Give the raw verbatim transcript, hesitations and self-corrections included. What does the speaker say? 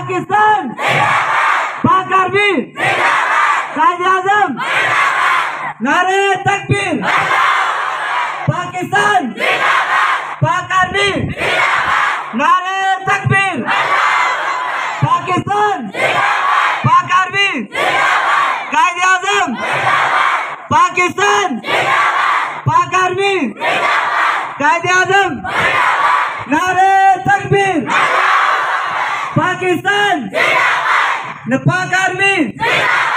पाकिस्तान पाक आर्मी कायदे आजम नारे तकबीर पाकिस्तान पाक आर्मी नारे तकबीर पाकिस्तान पाक आर्मी कायदे आजम पाकिस्तान पाक आर्मी कायदे आजम नारे तकबीर पाकिस्तान पाक आर्मी।